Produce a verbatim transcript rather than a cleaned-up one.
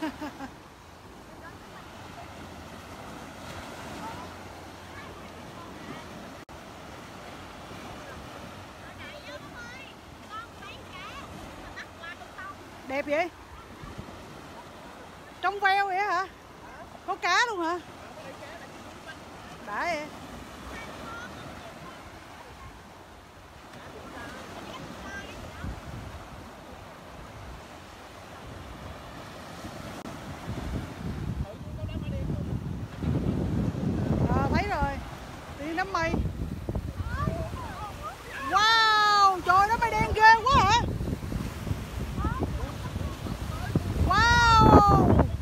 Đẹp vậy? Trong veo vậy hả? Có cá luôn hả? Đã vậy. À, thấy rồi. Đi đám mây. Wow, trời, đám mây đen ghê quá hả? Wow.